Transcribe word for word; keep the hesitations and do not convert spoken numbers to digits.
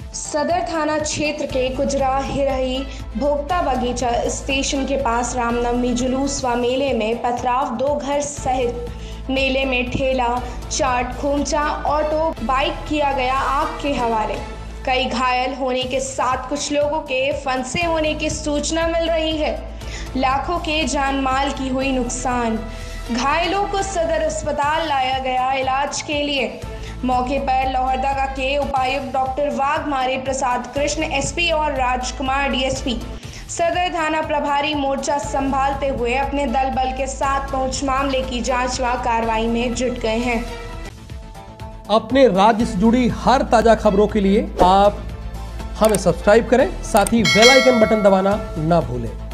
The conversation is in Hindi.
सदर थाना क्षेत्र के कुजरा हिरही भोक्ता बगीचा स्टेशन के पास रामनवमी जुलूस व मेले में पथराव। दो घर सहित मेले में ठेला, चाट, खोमचा, ऑटो, बाइक किया गया आग के हवाले। कई घायल होने के साथ कुछ लोगों के फंसे होने की सूचना मिल रही है। लाखों के जान माल की हुई नुकसान। घायलों को सदर अस्पताल लाया गया इलाज के लिए। मौके पर लोहरदगा के उपायुक्त डॉक्टर वाघमारे प्रसाद कृष्ण, एसपी और राजकुमार डीएसपी सदर थाना प्रभारी मोर्चा संभालते हुए अपने दल बल के साथ पहुंच मामले की जांच व कार्रवाई में जुट गए हैं। अपने राज्य से जुड़ी हर ताजा खबरों के लिए आप हमें सब्सक्राइब करें, साथ ही बेल आइकन बटन दबाना ना भूलें।